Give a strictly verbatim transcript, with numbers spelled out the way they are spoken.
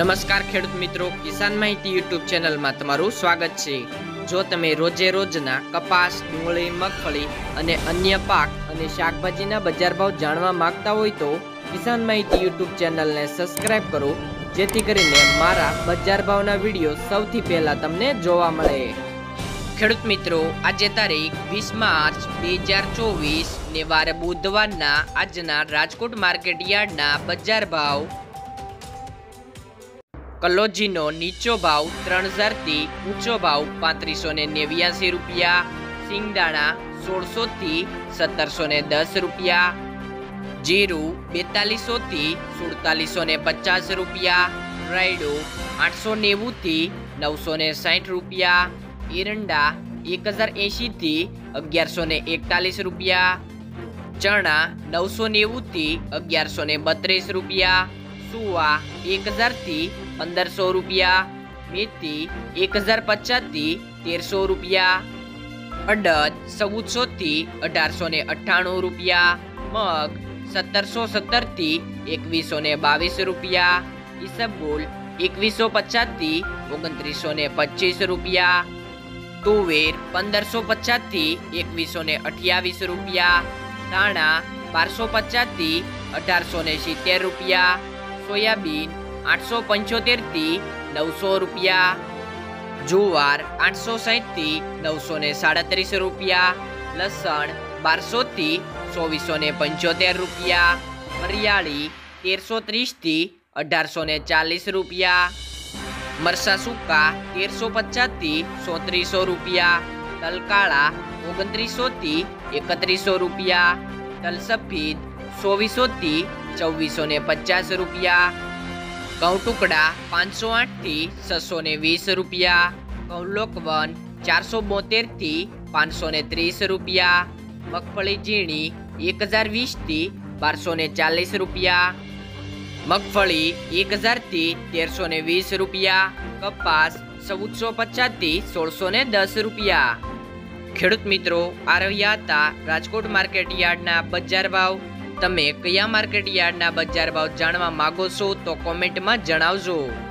નમસ્કાર ખેડૂત મિત્રો, કિસાન માહિતી યુટ્યુબ ચેનલમાં તમારું સ્વાગત છે। જો તમે રોજે રોજના કપાસ, ડુંગળી, મગફળી અને અન્ય પાક અને શાકભાજીના બજાર ભાવ જાણવા માંગતા હોય તો કિસાન માહિતી યુટ્યુબ ચેનલને સબસ્ક્રાઇબ કરો, જેથી કરીને મારા બજાર ભાવના વિડીયો સૌથી પહેલા તમને જોવા મળે। ખેડૂત મિત્રો, આજે તારીખ વીસ માર્ચ બે હજાર ચોવીસ ને વાર બુધવારના આજના રાજકોટ માર્કેટ યાર્ડના બજાર ભાવ। કલોજીનો નીચો ભાવ ત્રણ હજાર થી ઊંચો ભાવ પાંત્રીસો ને નેવ્યાસી રૂપિયા। સિંગદાણા સોળસો થી સત્તરસો ને દસ રૂપિયા। જીરું બેતાલીસો થી સુડતાલીસો ને પચાસ રૂપિયા। રાયડો આઠસો નેવું થી નવસો ને સાઠ રૂપિયા। એરંડા એક હજાર એંશી થી અગિયારસો ને એકતાલીસ રૂપિયા। ચણા નવસો નેવું થી અગિયારસો ને બત્રીસ રૂપિયા। સુવા એક હજાર થી पंदरसो रुपया। मेथी एक हजार पचास थी तेरसो रुपया। अडद चौदह सौ थी अठार सौ ने अठाणु रुपया। मग सत्तर सौ सत्तर थी एकवीस सौ ने बावीस रुपया। इसबगोल एकवीस सौ पचास थी ओगणत्रीस सौ ने पच्चीस रुपया। तुवेर पंदर सौ पचास थी एकवीस सौ ने अठावीस रुपया। धाणा बार सौ पचास थी अठार सौ ने सित्तेर रुपया। सोयाबीन आठ सौ पंचोतेर थी नौ सौ रुपया। जुवार आठ सौ साठ थी नौ सौ ने साड़ीस रुपया। लसण बार सौ थी चौबीस सौ ने पंचोतेर रुपया। मरियाली तेर सौ तीस थी अठार सौ ने चालीस रुपया। मरसा सूका तेर सौ पचास थी सौत्रीस सौ रुपया। तल काला ओगणत्रीस सौ थी एकत्रीस सौ रुपया। तल सफेद चौबीस सौ थी चौबीस सौ ने पचास रुपया। घઉં ટુકડા पांच सौ आठ थी छसो ने वीस रुपया। घઉં લોકવન चार सौ बोतेर थी पांच सौ ने तीस रुपया। मगफળી ઝીણી एक हजार वीस थी बार सौ ने चालीस रुपया। मगफળી एक हजार थी तेर सौ ने वीस रुपया। कपास चौदह सौ पचास थी सोल सौ ने दस रुपया। ખેડૂત મિત્રો, આ રહ્યા હતા રાજકોટ માર્કેટ યાર્ડના બજાર ભાવ। તમે કયા માર્કેટ યાર્ડના બજાર ભાવ જાણવા માંગો છો તો કોમેન્ટમાં જણાવજો।